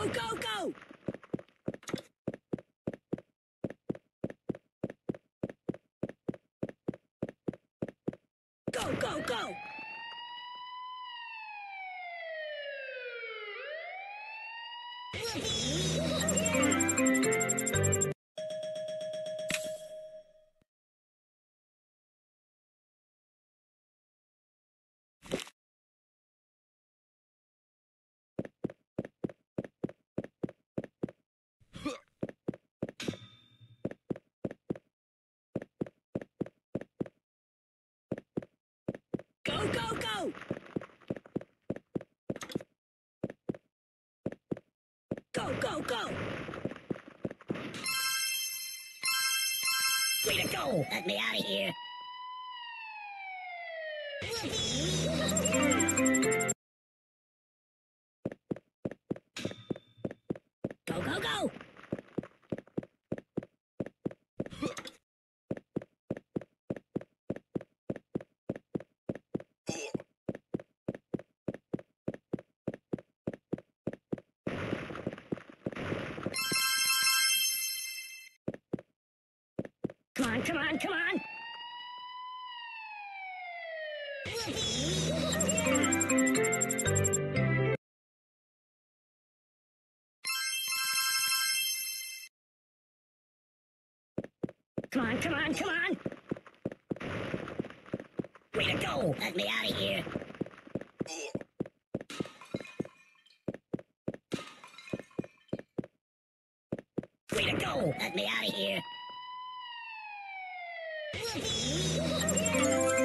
go, go! Go, go, go! Go, go, go! Go, go, go! Way to go! Let me out of here! Go, go, go! Come on, come on, come on! Come on, come on, come on! Way to go! Let me out of here! Way to go! Let me out of here!